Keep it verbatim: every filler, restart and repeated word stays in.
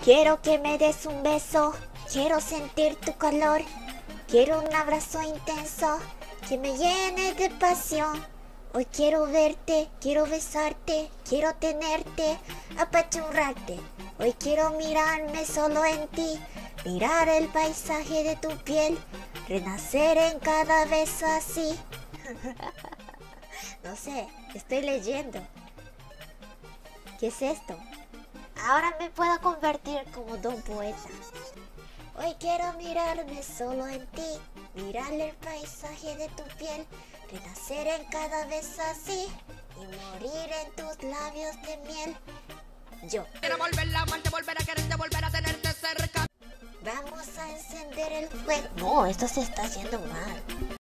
Quiero que me des un beso, quiero sentir tu calor, quiero un abrazo intenso que me llene de pasión. Hoy quiero verte, quiero besarte, quiero tenerte, apachurrarte. Hoy quiero mirarme solo en ti, mirar el paisaje de tu piel, renacer en cada beso así. No sé, estoy leyendo. ¿Qué es esto? Ahora me puedo convertir como don poeta. Hoy quiero mirarme solo en ti, mirar el paisaje de tu piel, renacer en cada beso así y morir en tus labios de miel. Yo. Quiero volver a amarte, volver a quererte, volver a tenerte cerca. Vamos a encender el fuego. No, esto se está haciendo mal.